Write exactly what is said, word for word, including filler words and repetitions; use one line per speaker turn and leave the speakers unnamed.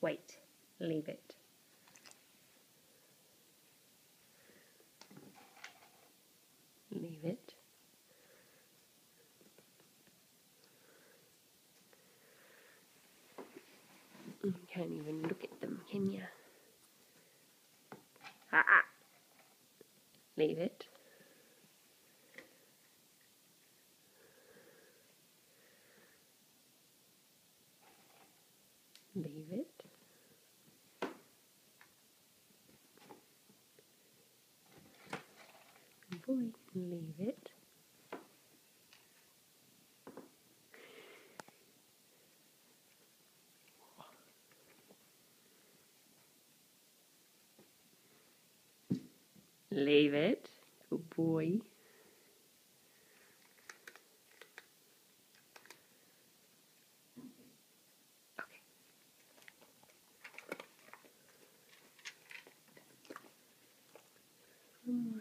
Wait. Leave it. Leave it. You can't even look at them, can you? Ah, ah. Leave it. Leave it. Good boy. Leave it. Leave it. Good boy. Okay. Um,